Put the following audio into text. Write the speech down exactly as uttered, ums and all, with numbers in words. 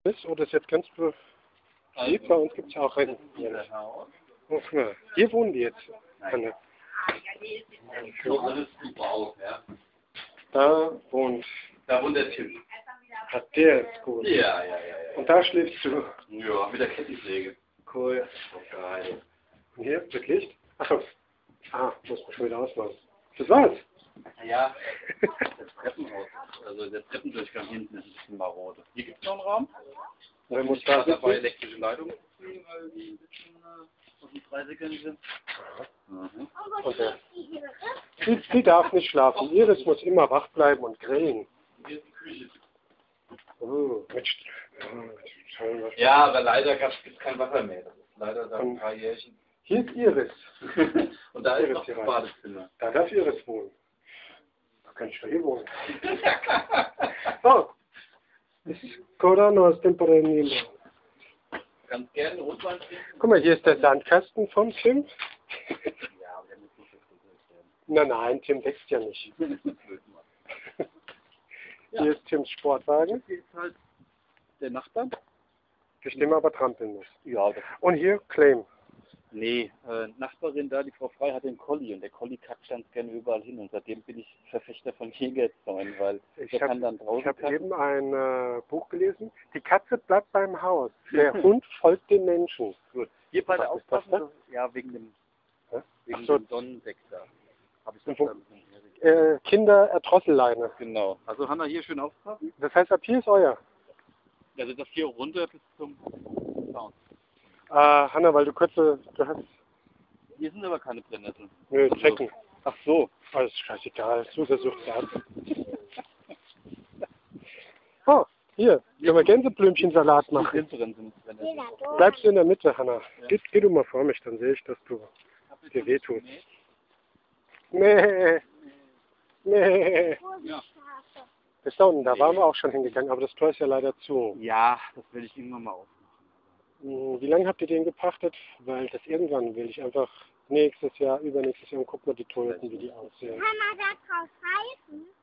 ist, oder ist jetzt ganz beliebt, bei uns gibt es auch Rennen. Oh, guck mal, hier wohnen die jetzt. Anne. So, alles super auf, ja. Da wohnt. Da wohnt der Tim. Ach, der ist gut. Ja, ja, ja, ja. Und da schläfst du. Ja, mit der Kettensäge. Cool. Geil. Und hier, mit Licht? Ach so. Ah, muss man schon wieder ausmachen. Das war's. Ja, das Treppenhaus. Also der Treppendurchgang hinten ist ein bisschen marode. Hier gibt es noch einen Raum. Und dann muss Ich da gerade dabei, sitzen. elektrische Leitungen zu ziehen, weil die ein bisschen äh, auf dem Freisickeln sind. Mhm. Und der, sie, sie darf nicht schlafen. Iris muss immer wach bleiben und grillen. Hier ist die Küche. Oh, mit St- oh, Ja, aber leider gibt es kein Wasser mehr. Das ist leider seit ein Und paar Jährchen. hier ist Iris. Und da ist Iris noch hier das rein. Badezimmer. Da darf Iris wohnen. Da kann ich doch hier wohnen. Oh, ist Corano aus dem Perennial. Ganz gerne Rotwein trinken. Guck mal, hier ist der Sandkasten vom Tim. Ja, aber der muss nicht so viel werden. Nein, nein, Tim wächst ja nicht. Hier ist Tims Sportwagen, Hier ist halt der Nachbar. durch den man aber trampeln muss. Ja, das Und hier Claim. Nee, äh, Nachbarin da, die Frau Frei, hat den Collie und der Collie kackt ganz gerne überall hin und seitdem bin ich Verfechter von Jägerzäunen, weil Ich der kann dann habe draußen hab kacken. eben ein äh, Buch gelesen. Die Katze bleibt beim Haus. Der Hund folgt dem Menschen. Gut. Hier bei der Was ist das Aufpassen, ja, wegen dem, Hä? wegen Ach so. dem Sonnendeck da. Habe ich Und das wo- da ein bisschen hergegeben. Äh, Kinder Erdrosselleine. Genau. Also Hanna, hier schön aufpassen. Das heißt, ab hier ist euer. Also das hier runter bis zum Zaun. Ah, Hanna, weil du kurze, du hast, Hier sind aber keine Brennnesseln. nö, Also- Zecken. Ach so. Alles scheißegal. Du versuchst es ab. Oh, hier, können wir Gänseblümchensalat machen. Drin sind Brennnesseln. Bleibst du in der Mitte, Hanna. Ja. Geh, geh du mal vor mich, dann sehe ich, dass du Habt ihr dir schon wehtut. gemäht? Nee, nee. Ja. Bis da unten, da waren wir auch schon hingegangen, aber das Tor ist ja leider zu. Ja, das will ich irgendwann mal aufmachen. Hm, Wie lange habt ihr den gepachtet? Weil das irgendwann will ich einfach nächstes Jahr, übernächstes Jahr und guck mal die Toiletten, wie die aussehen. Kann man da drauf reiten?